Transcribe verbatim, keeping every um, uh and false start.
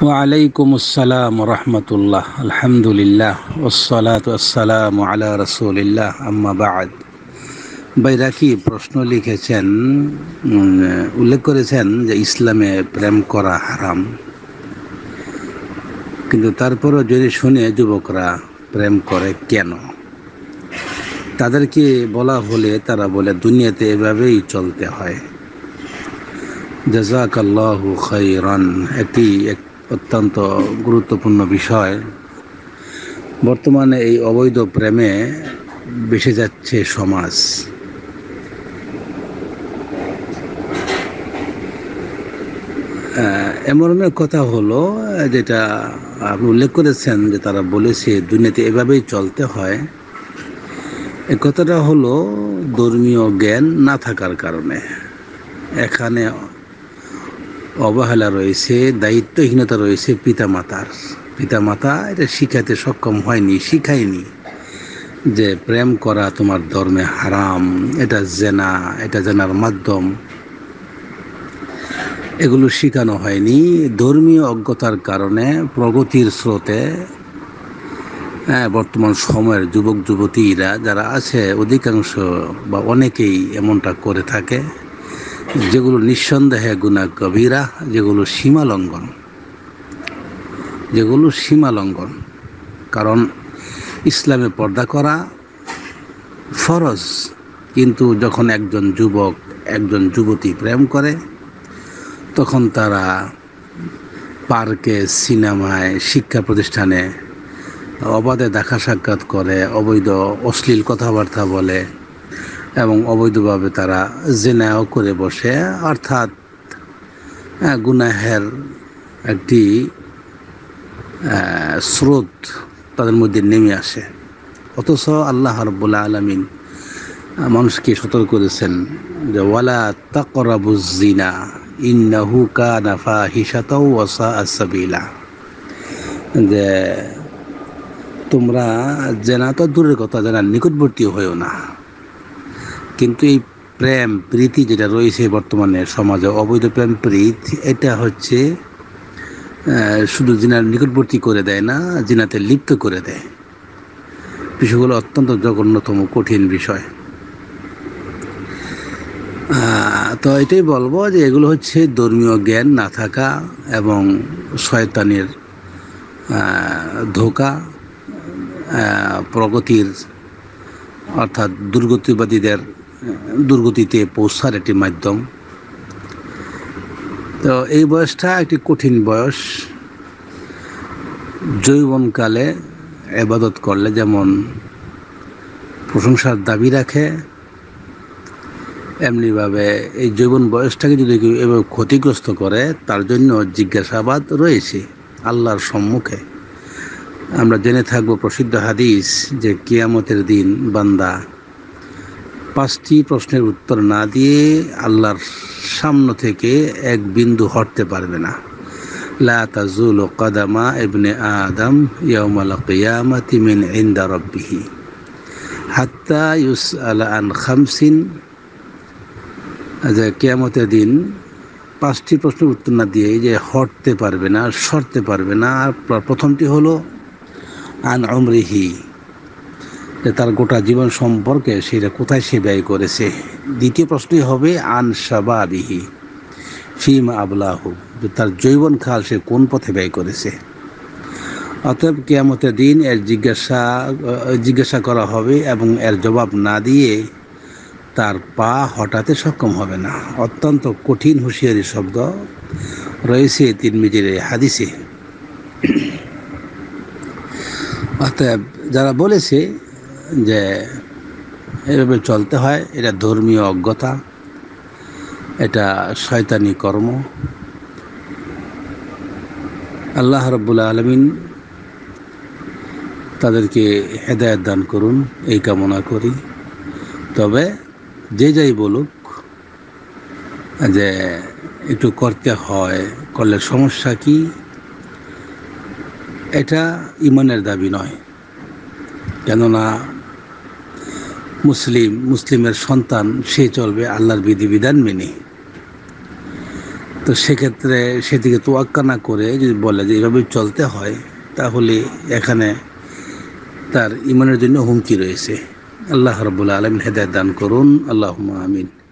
ওয়ালাইকুম আসসালাম রহমতুল্লাহ। আলহামদুলিল্লাহ ওয়াসসালাতু ওয়াসসালামু আলা রাসূলিল্লাহ, আম্মা বা'দ। বাইরাকি প্রশ্ন লিখেছেন, উম, উল্লেখ করেছেন যে ইসলামে প্রেম করা হারাম, কিন্তু তারপরও যদি শুনে যুবকরা প্রেম করে কেন? তাদেরকে বলা হলে তারা বলে দুনিয়াতে এভাবেই চলতে হয়। জাযাকাল্লাহু খায়রান। একটি এক অত্যন্ত গুরুত্বপূর্ণ বিষয়। বর্তমানে এই অবৈধ প্রেমে বেসে যাচ্ছে সমাজ। এমন কথা হলো, যেটা আপনি উল্লেখ করেছেন যে তারা বলেছে দুনিয়াতে এভাবেই চলতে হয়। এ কথাটা হলো ধর্মীয় জ্ঞান না থাকার কারণে। এখানে অবহেলা রয়েছে, দায়িত্বহীনতা রয়েছে পিতামাতার। পিতামাতা এটা শিখাতে সক্ষম হয়নি, শিখায়নি যে প্রেম করা তোমার ধর্মে হারাম, এটা জেনা, এটা জেনার মাধ্যম। এগুলো শেখানো হয়নি। ধর্মীয় অজ্ঞতার কারণে প্রগতির স্রোতে হ্যাঁ বর্তমান সময়ের যুবক যুবতীরা যারা আছে, অধিকাংশ বা অনেকেই এমনটা করে থাকে, যেগুলো নিঃসন্দেহে গুনাহ কবিরা, যেগুলো সীমা লঙ্ঘন যেগুলো সীমা লঙ্ঘন কারণ ইসলামে পর্দা করা ফরজ, কিন্তু যখন একজন যুবক একজন যুবতী প্রেম করে, তখন তারা পার্কে, সিনেমায়, শিক্ষা প্রতিষ্ঠানে অবাধে দেখা সাক্ষাৎ করে, অবৈধ অশ্লীল কথাবার্তা বলে এবং অবৈধভাবে তারা জিনাও করে বসে। অর্থাৎ গুনাহের একটি স্রোত তাদের মধ্যে নেমে আসে। অথচ আল্লাহ রাব্বুল আলামিন মানুষকে সতর্ক করেছেন যে ওয়ালা তাকরাবুজ জিনা ইন্নাহু কানা ফাহিশাতাও ওয়া সাআ সাবিলা, যে তোমরা জেনা তো দূরের কথা, জেনার নিকটবর্তী হয়েও না। কিন্তু এই প্রেম প্রীতি যেটা রয়েছে বর্তমানে সমাজে, অবৈধ প্রেম প্রীতি, এটা হচ্ছে শুধু জিনার নিকটবর্তী করে দেয় না, জিনাতে লিপ্ত করে দেয়। বিষয়গুলো অত্যন্ত জঘন্যতম, কঠিন বিষয়। তো এটাই বলবো যে এগুলো হচ্ছে ধর্মীয় জ্ঞান না থাকা এবং শয়তানের ধোঁকা, প্রগতির অর্থাৎ দুর্গতিবাদীদের দুর্গতিতে পৌঁছার একটি মাধ্যম। তো এই বয়সটা একটি কঠিন বয়স। যৌবনকালে ইবাদত করলে যেমন প্রশংসার দাবি রাখে, এমনিভাবে এই যৌবন বয়সটাকে যদি কেউ এভাবে ক্ষতিগ্রস্ত করে, তার জন্য জিজ্ঞাসাবাদ রয়েছে আল্লাহর সম্মুখে। আমরা জেনে থাকবো প্রসিদ্ধ হাদিস যে কিয়ামতের দিন বান্দা পাঁচটি প্রশ্নের উত্তর না দিয়ে আল্লাহর সামনে থেকে এক বিন্দু হটতে পারবে না। লা তাজুলু কদামা ইবনে আদম ইয়াউমাল কিয়ামাতি মিন ইনদা রাব্বিহি হাত্তা ইউসআলা আন খামসিন। যে কিয়ামতের দিন পাঁচটি প্রশ্নের উত্তর না দিয়ে যে হটতে পারবে না, সরতে পারবে না। আর প্রথমটি হলো আন উমরিহি, যে তার গোটা জীবন সম্পর্কে সেটা কোথায় সে ব্যয় করেছে। দ্বিতীয় প্রশ্নই হবে আন শাবাবিহি ফিমা আবলাহু, যে তার যৌবনকাল সে কোন পথে ব্যয় করেছে। অতএব কিয়ামতের দিন এর জিজ্ঞাসা জিজ্ঞাসা করা হবে এবং এর জবাব না দিয়ে তার পা হটাতে সক্ষম হবে না। অত্যন্ত কঠিন হুঁশিয়ারি শব্দ রয়েছে তিরমিজির হাদিসে। অতএব যারা বলেছে যে এভাবে চলতে হয়, এটা ধর্মীয় অজ্ঞতা, এটা শয়তানি কর্ম। আল্লাহ রাব্বুল আলামিন তাদেরকে হেদায়েত দান করুন, এই কামনা করি। তবে যে যাই বলুক যে একটু করতে হয়, করলে সমস্যা কি, এটা ইমানের দাবি নয়। কেননা মুসলিম মুসলিমের সন্তান, সে চলবে আল্লাহর বিধিবিধান মেনে। তো সেক্ষেত্রে সেদিকে তোয়াক্কা না করে যদি বলে যে এইভাবে চলতে হয়, তাহলে এখানে তার ইমানের জন্য হুমকি রয়েছে। আল্লাহ রাব্বুল আলামিন হেদায়েত দান করুন, আল্লাহুম্মা আমিন।